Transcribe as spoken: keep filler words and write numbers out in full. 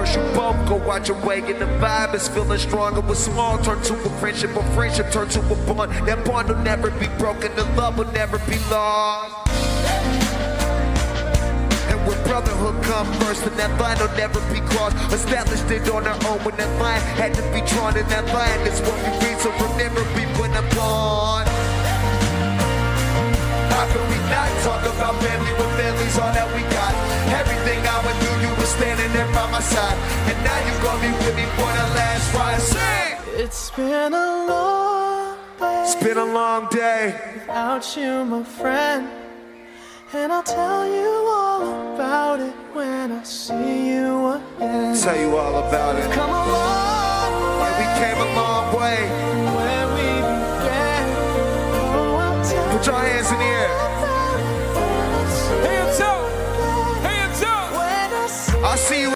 First you both go out your way and the vibe is feeling stronger. With small turn to a friendship, a friendship turn to a bond. That bond will never be broken, the love will never be lost. And when brotherhood come first, and that line will never be crossed. Established it on our own when that line had to be drawn. And that line is what we read, so we'll never be put upon. How can we not talk about family when family's all that we got? Everything I went through, you were standing there by my side. And now you gon' be with me for the last ride. Sing! It's been a long day. It's been a long day without you, my friend. And I'll tell you all about it when I see you again. Tell you all about it. Come a long way. Yeah, we came a long way. Where we began. Oh, I'll tell Put your hands in the air. Hands up! Hands up! I'll see you